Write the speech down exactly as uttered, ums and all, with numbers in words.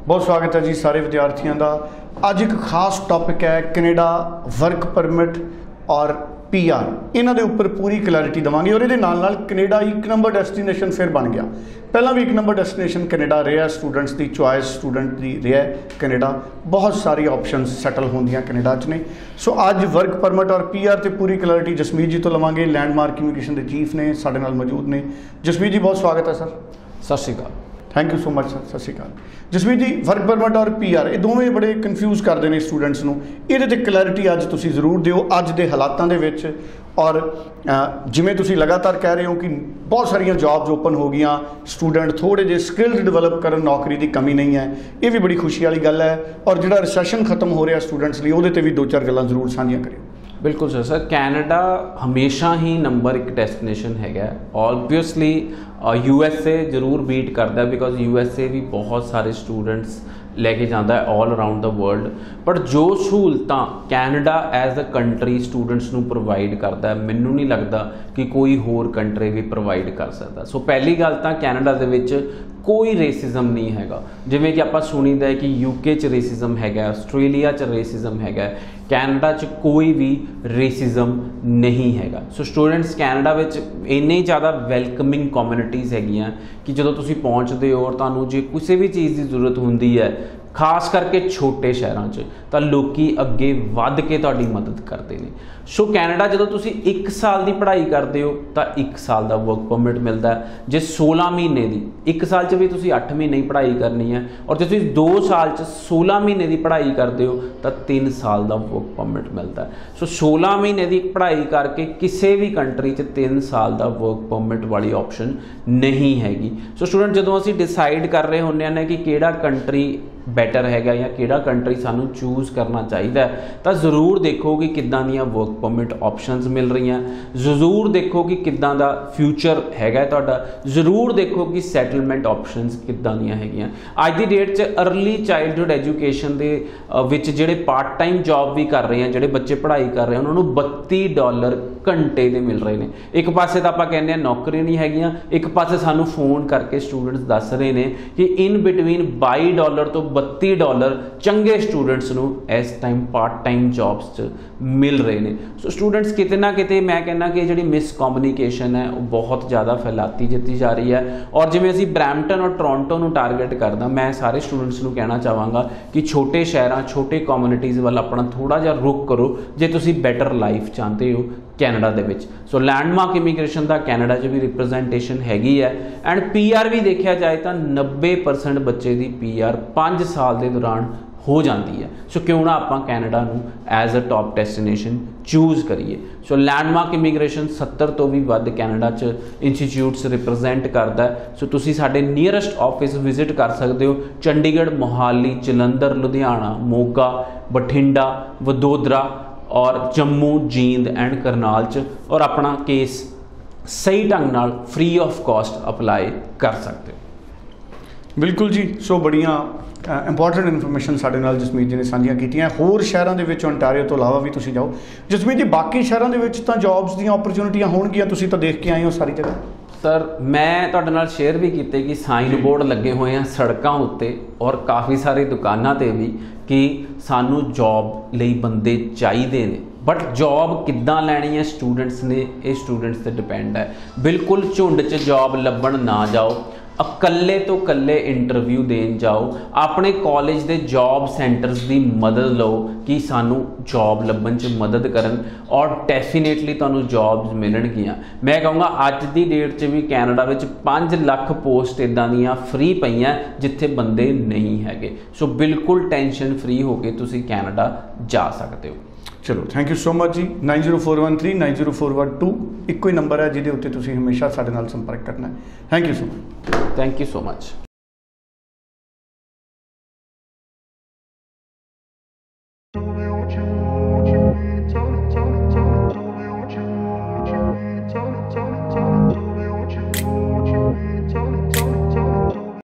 बहुत स्वागत है जी सारे विद्यार्थियों का। अज एक खास टॉपिक है कनेडा वर्क परमिट और पी आर, इन्हों के उपर पूरी क्लैरिटी देवांगे और ये नाल नाल कनेडा एक नंबर डेस्टिनेशन फिर बन गया। पहला भी एक नंबर डेस्टिनेशन कनेडा रहा, स्टूडेंट्स की चॉइस स्टूडेंट की रहा कनेडा, बहुत सारी ऑप्शन सैटल होंदियां कनेडा च ने। सो अज वर्क परमिट और पी आर से पूरी क्लैरिटी जसमीत जी तो लवांगे, लैंडमार्क इमीग्रेशन के चीफ ने साडे नाल मौजूद ने। जसमीत जी बहुत स्वागत है sir. Sat Shri Akal. Thank you so much sir. Sat Shri Akal. Jasmeet ji work permit और पी आर ये दोवें बड़े कन्फ्यूज़ करते हैं स्टूडेंट्स को, ये क्लैरिटी अज तुसीं जरूर दिओ अज के हालातों के विच। और जिमें तुसीं लगातार कह रहे हो कि बहुत सारिया जॉब्स ओपन हो गई, स्टूडेंट थोड़े जे स्किल्स डिवेलप कर, नौकरी की कमी नहीं है, ये भी बड़ी खुशी वाली गल है। और जो रिसैशन खत्म हो रहा स्टूडेंट्स लिए वो भी दो चार गल्लां जरूर साझियां करियो। बिल्कुल सर। सर कैनेडा हमेशा ही नंबर एक डेस्टिनेशन है। ऑबवियसली यू एस ए जरूर बीट करता है, बिकॉज यू एस ए भी बहुत सारे स्टूडेंट्स लेके जाता है all around the world. But जो सहूलतां Canada as a country students नूं प्रोवाइड करता है, मैनू नहीं लगता कि कोई होर कंट्री भी प्रोवाइड कर सकता। सो पहली गल तां कैनेडा दे विच कोई रेसिज्म नहीं हैगा, जिवें कि आपां सुनीदा है कि यूके च रेसिज्म हैगा, आस्ट्रेलिया च रेसिज्म हैगा, कैनेडा च कोई भी रेसिज्म नहीं हैगा। सो स्टूडेंट्स कैनेडा विच इन्नी ज़्यादा वैलकमिंग कम्यूनिटीज़ हैगियां कि जो तुसीं पहुँचते हो और तुहानूं जे किसी भी चीज़ की जरूरत होंदी है, खास करके छोटे शहरों च, तो लोकी अगे वध के तुहाडी मदद करते हैं। सो कैनेडा जो तुसीं एक साल की पढ़ाई करते हो तो एक साल का वर्क परमिट मिलता है। जे सोलह महीने की, एक साल च भी तुसीं अठ महीने की पढ़ाई करनी है, और जो तुसीं दो साल च सोलह महीने की पढ़ाई करते हो तो तीन साल का वर्क परमिट मिलता है। सो सोलह महीने की पढ़ाई करके किसी भी कंट्री च तीन साल का वर्क परमिट वाली ऑप्शन नहीं हैगी। सो स्टूडेंट जो असीं डिसाइड कर रहे होंदे ने कि किहड़ा कंट्री बैटर हैगा या किहड़ा कंट्री सानू चूज़ करना चाहिए, तो जरूर देखो कि किदां दियां वर्क परमिट ऑप्शनस मिल रही हैं, जरूर देखो कि किदां दा फ्यूचर हैगा तुहाडा, जरूर देखो कि सैटलमेंट ऑप्शनस किदां दियां हैगियां। अज दी डेट च अर्ली चाइल्डहुड एजुकेशन दे विच जिहड़े पार्ट टाइम जॉब भी कर रहे हैं, जिहड़े बच्चे पढ़ाई कर रहे हैं, उन्होंने बत्ती डॉलर घंटे के मिल रहे हैं। एक पासे तो आपां कहंदे नौकरी नहीं हैगियां, एक पासे सानू फोन करके स्टूडेंट्स दस रहे हैं कि इन बिटवीन बाई डॉलर तो बत्ती डॉलर चंगे स्टूडेंट्स नूं इस टाइम पार्ट टाइम जॉब्स च मिल रहे हैं। सो स्टूडेंट्स किते ना किते मैं कहना कि जी मिसकम्युनिकेशन है वो बहुत ज़्यादा फैलाती जीती जा रही है। और जिवें असीं ब्रैम्पटन और टोरंटो नूं टारगेट करदा, मैं सारे स्टूडेंट्स नूं कहना चाहांगा कि छोटे शहरों छोटे कम्यूनिटीज़ वाल अपना थोड़ा जिहा रुख करो जे तुसीं बैटर लाइफ चाहते हो कैनेडा दे विच। सो लैंडमार्क इमीग्रेशन का कैनेडा च भी रिप्रजेंटेशन हैगी है। एंड पी आर भी देखा जाए तो नब्बे परसेंट बच्चे की पी आर पाँच साल के दौरान हो जाती है। सो क्यों ना आपां कैनेडा नूं as a top destination choose करिए। सो लैंडमार्क इमीग्रेशन सत्तर तो भी वध कैनेडा च इंस्टीट्यूट्स रिप्रजेंट करता है। सो तुसीं साडे नीयरेस्ट ऑफिस विजिट कर सकते हो, चंडीगढ़, मोहाली, जलंधर, लुधियाना, मोगा, बठिंडा, वडोदरा और जम्मू, जींद एंड करनाल च, और अपना केस सही ढंग नाल फ्री ऑफ कॉस्ट अप्लाई कर सकते हो। बिल्कुल जी। सो बड़िया इंपॉर्टेंट इन्फॉर्मेशन साडे नाल जसमीत जी ने साझियां कीतियां। होर शहरों के विच ओंटारियो तो इलावा भी तुसीं जाओ जसमीत जी, बाकी शहरों के विच तां जॉब्स दी अपॉर्चुनिटियां होणगियां, तुसीं तां देख के आए हो सारी जगह। सर मैं तुहाडे नाल शेयर भी कीते कि साइन बोर्ड लगे हुए हैं सड़कों उत्ते और काफ़ी सारी दुकानों ते भी कि सानू जॉब लई बंदे चाहिए ने, बट जॉब किद्दां लैनी है स्टूडेंट्स ने, ये स्टूडेंट्स ते डिपेंड है। बिल्कुल झुंड च जॉब लभण ना जाओ, अकल्ले तो कल्ले इंटरव्यू देन जाओ, अपने कॉलेज के जॉब सेंटर्स की मदद लो कि सानू जॉब लभन च मदद करन, और डेफिनेटली तुहानू जॉब्स मिलणगियां। मैं कहूँगा अज की डेट च भी कैनेडा विच पाँच लख पोस्ट इदां दियां फ्री पईयां जिथे बंदे नहीं हैगे। सो बिल्कुल टेंशन फ्री होकर तुसीं कैनेडा जा सकते हो। चलो थैंक यू सो मच जी। Nine zero four one three nine zero four one two इको ही नंबर है जिहदे उत्ते तुसीं हमेशा साडे नाल संपर्क करना है। Thank you so much. Thank you so much.